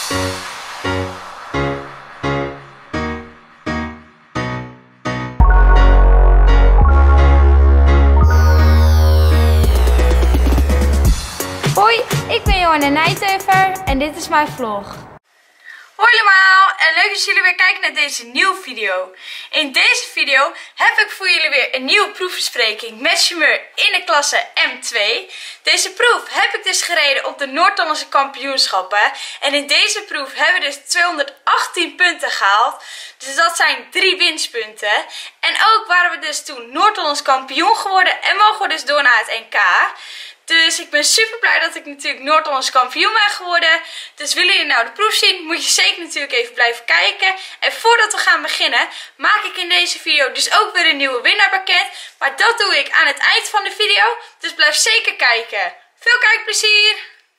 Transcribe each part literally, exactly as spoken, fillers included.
Hoi, ik ben Johanna Nijteuver en dit is mijn vlog. Hoi allemaal en leuk dat jullie weer kijken naar deze nieuwe video. In deze video heb ik voor jullie weer een nieuwe proefbespreking met chauffeur in de klasse M twee. Deze proef heb ik dus gereden op de Noord-Hollandse kampioenschappen. En in deze proef hebben we dus tweehonderdachttien punten gehaald. Dus dat zijn drie winstpunten. En ook waren we dus toen Noord-Hollands kampioen geworden en mogen we dus door naar het N K. Dus ik ben super blij dat ik natuurlijk Noord-Hollands kampioen ben geworden. Dus willen jullie nou de proef zien, moet je zeker natuurlijk even blijven kijken. En voordat we gaan beginnen, maak ik in deze video dus ook weer een nieuwe winnaar bekend. Maar dat doe ik aan het eind van de video, dus blijf zeker kijken. Veel kijkplezier!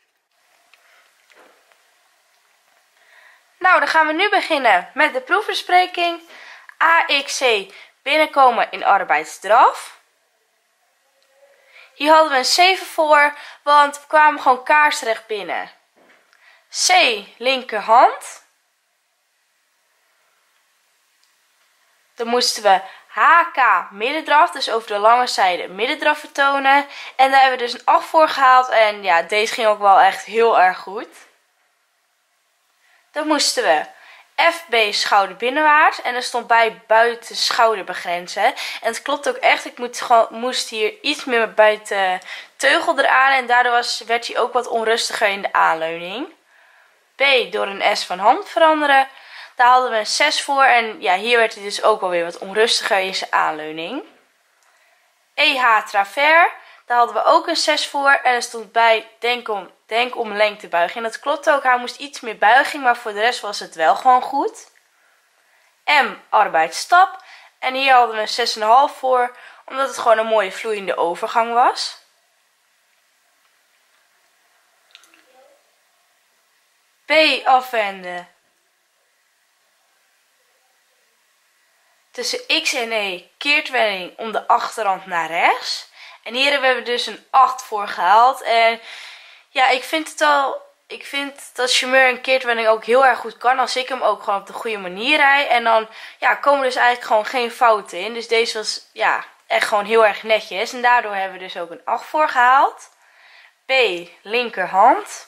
Nou, dan gaan we nu beginnen met de proefbespreking. A X C, binnenkomen in arbeidsdraf. Hier hadden we een zeven voor, want we kwamen gewoon kaarsrecht binnen. C, linkerhand. Dan moesten we H K, middendraf, dus over de lange zijde middendraf vertonen. En daar hebben we dus een acht voor gehaald en ja, deze ging ook wel echt heel erg goed. Dan moesten we F B, schouder binnenwaarts. En er stond bij buiten schouder begrenzen. En het klopt ook echt. Ik moet, gewoon, moest hier iets meer buiten teugel eraan. En daardoor was, werd hij ook wat onrustiger in de aanleuning. B, door een S van hand veranderen. Daar hadden we een zes voor. En ja, hier werd hij dus ook wel weer wat onrustiger in zijn aanleuning. E H, travers. Daar hadden we ook een zes voor. En er stond bij denk om, denk om lengtebuiging. En dat klopt ook. Hij moest iets meer buiging. Maar voor de rest was het wel gewoon goed. M, arbeidsstap. En hier hadden we een zes komma vijf voor. Omdat het gewoon een mooie vloeiende overgang was. B, afwenden. Tussen X en E, keertwending om de achterhand naar rechts. En hier hebben we dus een acht voor gehaald. En ja, ik vind het al. Ik vind dat chauffeur een keertwending ook heel erg goed kan. Als ik hem ook gewoon op de goede manier rijd. En dan ja, komen dus eigenlijk gewoon geen fouten in. Dus deze was ja, echt gewoon heel erg netjes. En daardoor hebben we dus ook een acht voor gehaald. B, linkerhand.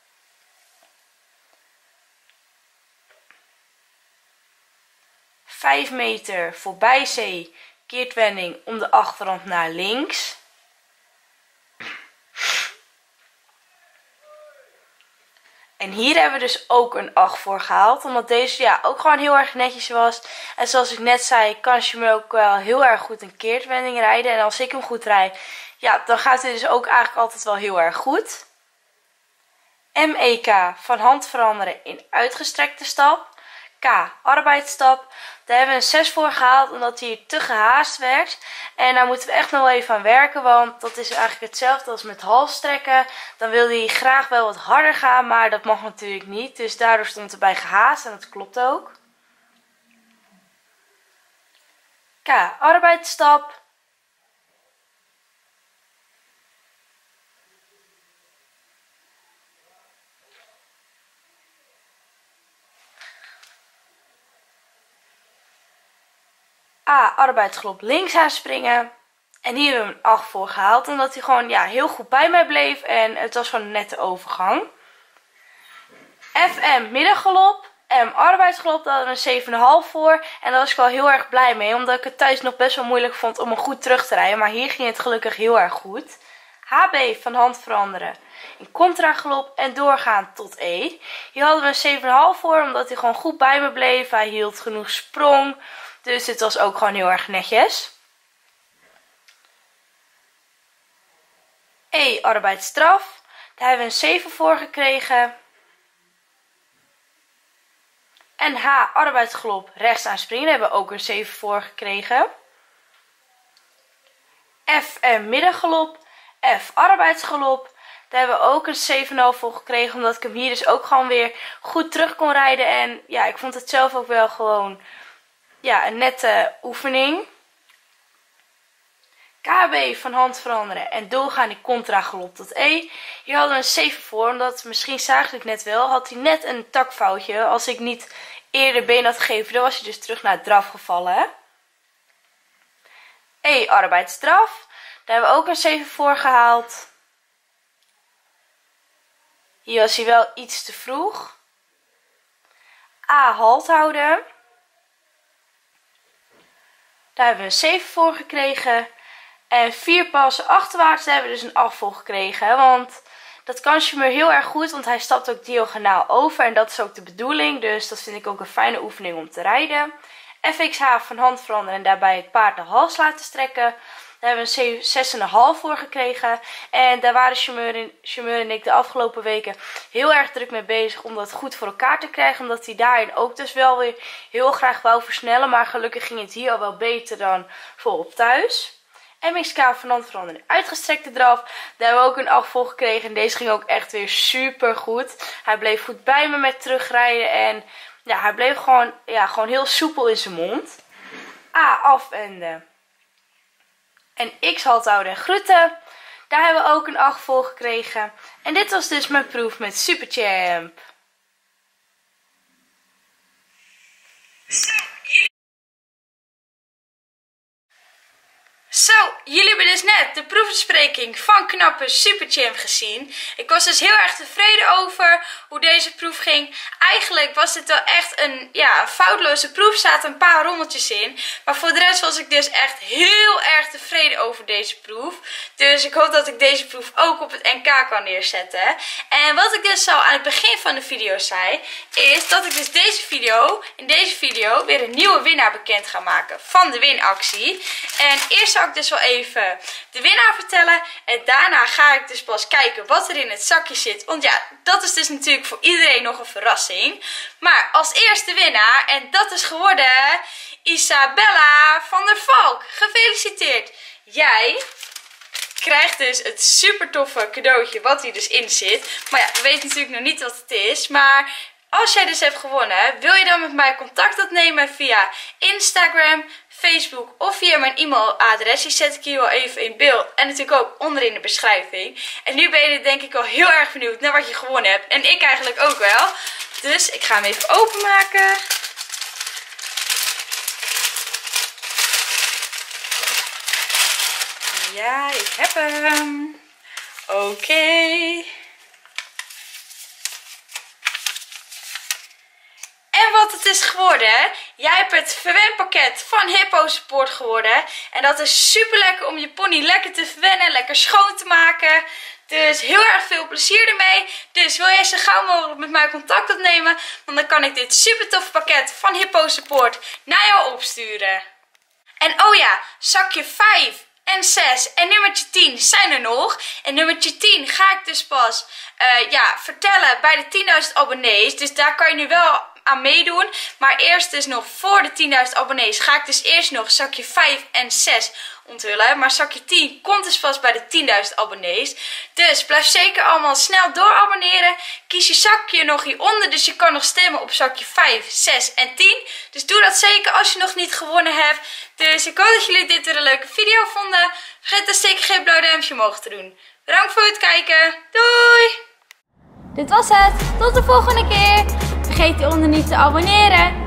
vijf meter voorbij C, keertwending om de achterhand naar links. En hier hebben we dus ook een acht voor gehaald. Omdat deze ja, ook gewoon heel erg netjes was. En zoals ik net zei, kan chauffeur ook wel heel erg goed een keertwending rijden. En als ik hem goed rijd, ja, dan gaat hij dus ook eigenlijk altijd wel heel erg goed. M E K, van hand veranderen in uitgestrekte stap. K, arbeidsstap. Daar hebben we een zes voor gehaald omdat hij te gehaast werd. En daar moeten we echt nog wel even aan werken. Want dat is eigenlijk hetzelfde als met halstrekken. Dan wil hij graag wel wat harder gaan. Maar dat mag natuurlijk niet. Dus daardoor stond er bij gehaast. En dat klopt ook. K, arbeidsstap. A, arbeidsglop links aanspringen. En hier hebben we een acht voor gehaald. Omdat hij gewoon ja, heel goed bij mij bleef. En het was gewoon een nette overgang. F M, middengalop. M, arbeidsgalop. Daar hadden we een zeven komma vijf voor. En daar was ik wel heel erg blij mee. Omdat ik het thuis nog best wel moeilijk vond om hem goed terug te rijden. Maar hier ging het gelukkig heel erg goed. H B, van hand veranderen. In contragalop en doorgaan tot E. Hier hadden we een zeven komma vijf voor. Omdat hij gewoon goed bij me bleef. Hij hield genoeg sprong. Dus dit was ook gewoon heel erg netjes. E, arbeidsstraf. Daar hebben we een zeven voor gekregen. En H, arbeidsgalop, rechts aanspringen. Daar hebben we ook een zeven voor gekregen. F en middengalop. F, arbeidsgalop. Daar hebben we ook een zeven komma vijf voor gekregen. Omdat ik hem hier dus ook gewoon weer goed terug kon rijden. En ja, ik vond het zelf ook wel gewoon ja, een nette oefening. K B van hand veranderen en doorgaan in contragalop tot E. Hier hadden we een zeven voor, omdat misschien zagen jullie het net wel, had hij net een takfoutje. Als ik niet eerder been had gegeven, dan was hij dus terug naar het draf gevallen. E, arbeidsdraf. Daar hebben we ook een zeven voor gehaald. Hier was hij wel iets te vroeg. A, halt houden. Daar hebben we een zeven voor gekregen. En vier passen achterwaarts, daar hebben we dus een acht voor gekregen. Want dat kan Shamur heel erg goed, want hij stapt ook diagonaal over. En dat is ook de bedoeling, dus dat vind ik ook een fijne oefening om te rijden. F X H van hand veranderen en daarbij het paard de hals laten strekken. Daar hebben we een zes komma vijf voor gekregen. En daar waren Shamur en ik de afgelopen weken heel erg druk mee bezig om dat goed voor elkaar te krijgen. Omdat hij daarin ook dus wel weer heel graag wou versnellen. Maar gelukkig ging het hier al wel beter dan volop thuis. M X K van hand veranderen, uitgestrekte draf. Daar hebben we ook een acht voor gekregen. En deze ging ook echt weer super goed. Hij bleef goed bij me met terugrijden. En ja, hij bleef gewoon, ja, gewoon heel soepel in zijn mond. A, afwenden. En X, halt houden en grutten. Daar hebben we ook een acht voor gekregen. En dit was dus mijn proef met Superchamp. Zo, jullie hebben dus net de proefbespreking van Knappe Superchamp gezien. Ik was dus heel erg tevreden over hoe deze proef ging. Eigenlijk was dit wel echt een, ja, een foutloze proef. Er zaten een paar rommeltjes in. Maar voor de rest was ik dus echt heel erg tevreden over deze proef. Dus ik hoop dat ik deze proef ook op het N K kan neerzetten. En wat ik dus al aan het begin van de video zei, is dat ik dus deze video, in deze video weer een nieuwe winnaar bekend ga maken van de winactie. En eerst zou ik dus wel even de winnaar vertellen. En daarna ga ik dus pas kijken wat er in het zakje zit. Want ja, dat is dus natuurlijk voor iedereen nog een verrassing. Maar als eerste winnaar, en dat is geworden Isabella van der Valk. Gefeliciteerd. Jij krijgt dus het super toffe cadeautje wat hier dus in zit. Maar ja, we weten natuurlijk nog niet wat het is. Maar als jij dus hebt gewonnen, wil je dan met mij contact opnemen via Instagram, Facebook of via mijn e-mailadres. Die zet ik hier wel even in beeld en natuurlijk ook onder in de beschrijving. En nu ben je denk ik al heel erg benieuwd naar wat je gewonnen hebt. En ik eigenlijk ook wel. Dus ik ga hem even openmaken. Ja, ik heb hem. Oké. Okay. En wat het is geworden, jij hebt het verwenpakket van Hippo Support geworden. En dat is super lekker om je pony lekker te verwennen, lekker schoon te maken. Dus heel erg veel plezier ermee. Dus wil jij zo gauw mogelijk met mij contact opnemen, want dan kan ik dit super toffe pakket van Hippo Support naar jou opsturen. En oh ja, zakje vijf en zes en nummertje tien zijn er nog. En nummertje tien ga ik dus pas uh, ja, vertellen bij de tienduizend abonnees. Dus daar kan je nu wel aan meedoen. Maar eerst dus nog voor de tienduizend abonnees ga ik dus eerst nog zakje vijf en zes onthullen. Maar zakje tien komt dus vast bij de tienduizend abonnees. Dus blijf zeker allemaal snel doorabonneren. Kies je zakje nog hieronder. Dus je kan nog stemmen op zakje vijf, zes en tien. Dus doe dat zeker als je nog niet gewonnen hebt. Dus ik hoop dat jullie dit weer een leuke video vonden. Vergeet dan zeker geen blauw duimpje omhoog te doen. Bedankt voor het kijken. Doei! Dit was het. Tot de volgende keer. Vergeet hieronder niet te abonneren.